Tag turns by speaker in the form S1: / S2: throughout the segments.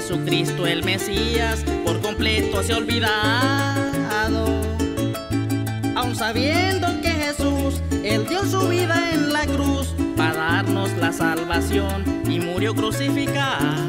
S1: Jesucristo el Mesías por completo se ha olvidado. Aun sabiendo que Jesús, Él dio su vida en la cruz para darnos la salvación y murió crucificado.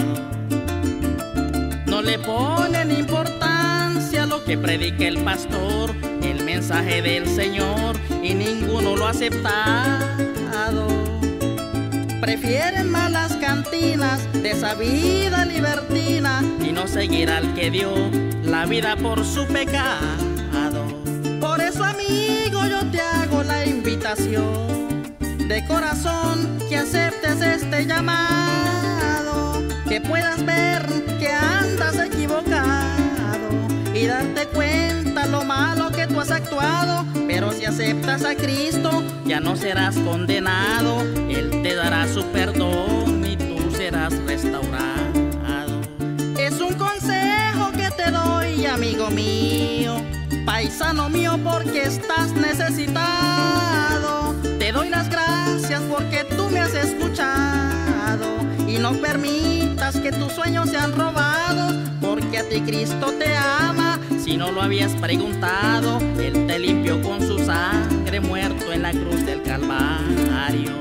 S1: No le ponen importancia a lo que predica el pastor, el mensaje del Señor, y ninguno lo ha aceptado. Prefieren más las cantinas de esa vida libertina y no seguir al que dio la vida por su pecado. Por eso, amigo, yo te hago la invitación de corazón, que aceptes este llamado, que puedas ver que andas equivocado y darte cuenta lo malo que tú has actuado. Pero si aceptas a Cristo, ya no serás condenado. Él te dará su perdón y tú serás restaurado. Es un consejo que te doy, amigo mío, paisano mío, porque estás necesitado. Te doy las gracias porque tú me has escuchado y no permitas que tus sueños sean robados, porque a ti Cristo te ama. Si no lo habías preguntado, Él te limpió con su sangre, muerto en la cruz del Calvario.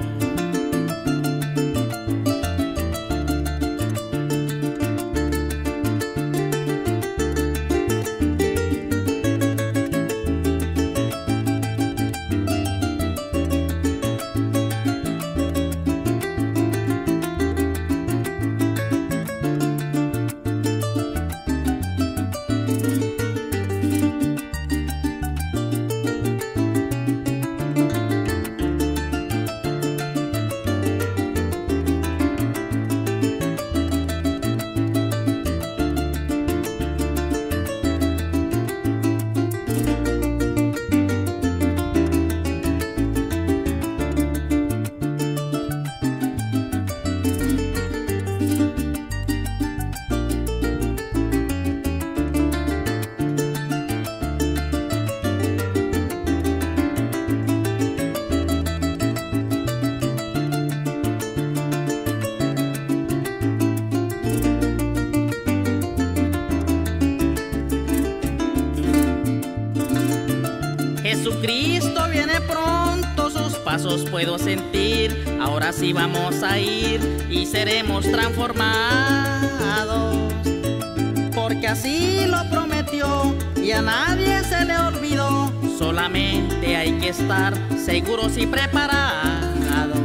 S1: Jesucristo viene pronto, sus pasos puedo sentir. Ahora sí vamos a ir y seremos transformados, porque así lo prometió y a nadie se le olvidó. Solamente hay que estar seguros y preparados.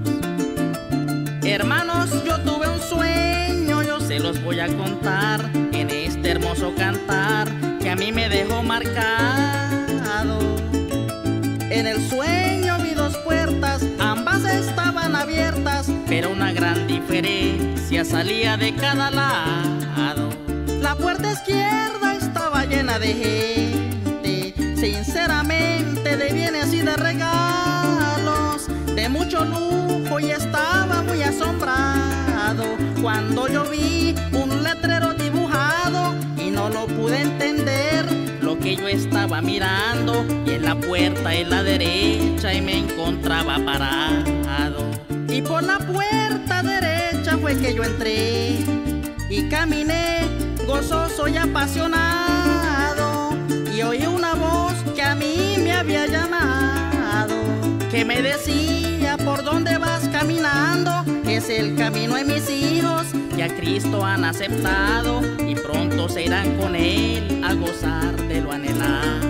S1: Hermanos, yo tuve un sueño, yo se los voy a contar en este hermoso cantar que a mí me dejó marcado. En el sueño vi dos puertas, ambas estaban abiertas, pero una gran diferencia salía de cada lado. La puerta izquierda estaba llena de gente, sinceramente de bienes y de regalos, de mucho lujo, y estaba muy asombrado cuando yo vi un letrero dibujado y no lo pude entender lo que yo estaba mirando, y en la puerta en la derecha y me encontraba parado. Y por la puerta derecha fue que yo entré y caminé gozoso y apasionado, y oí una voz que a mí me había llamado, que me decía: ¿por dónde vas caminando? Es el camino de mis hijos que a Cristo han aceptado y pronto se irán con Él a gozar de lo anhelado.